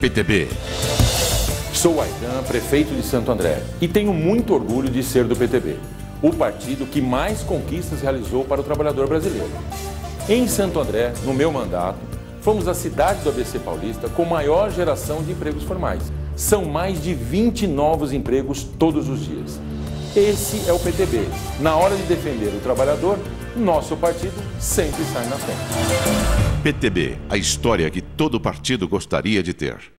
PTB. Sou Aidan, prefeito de Santo André, e tenho muito orgulho de ser do PTB, o partido que mais conquistas realizou para o trabalhador brasileiro. Em Santo André, no meu mandato, fomos a cidade do ABC Paulista com maior geração de empregos formais. São mais de 20 novos empregos todos os dias. Esse é o PTB. Na hora de defender o trabalhador, nosso partido sempre sai na frente. PTB, a história que todo partido gostaria de ter.